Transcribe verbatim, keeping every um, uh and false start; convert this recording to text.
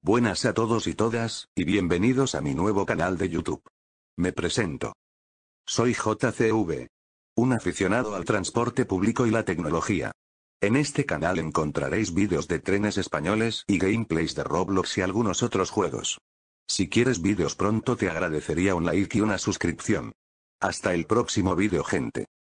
Buenas a todos y todas, y bienvenidos a mi nuevo canal de YouTube. Me presento. Soy J C V. Un aficionado al transporte público y la tecnología. En este canal encontraréis vídeos de trenes españoles y gameplays de Roblox y algunos otros juegos. Si quieres vídeos pronto te agradecería un like y una suscripción. Hasta el próximo vídeo, gente.